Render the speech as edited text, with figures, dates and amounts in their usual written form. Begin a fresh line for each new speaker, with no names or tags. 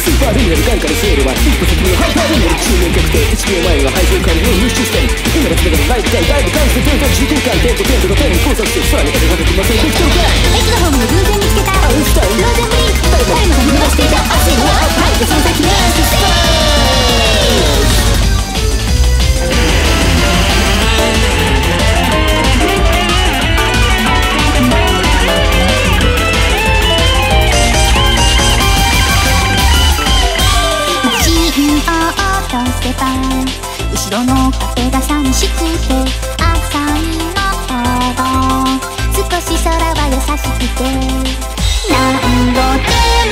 スーパールミナルガンからセールは一歩先のハイパールミナル中年確定1秒前が配信管理の入手視点今が全てがライブ界ライブ関数天才時空間テンポテンポが手に交錯してさらに絵が描きませんできてるかい
駅のホームで偶然見つけた
アウンスタイル
ローゼンブリンク誰もが見逃していた熱いのはアップハイでその先にステージ後ろの壁が寂しくて朝にの少し空は優しくて何度で